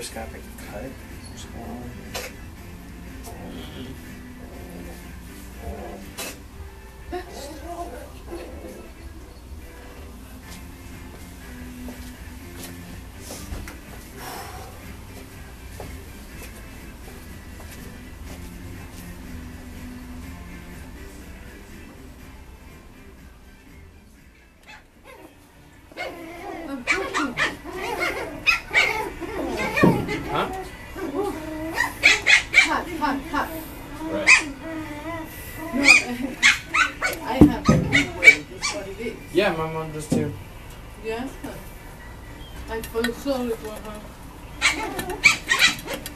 microscopic cut. Huh? Hot. Right. No, I have to keep waiting. That's what it is. Yeah, my mom does too. Yeah? I feel sorry for her.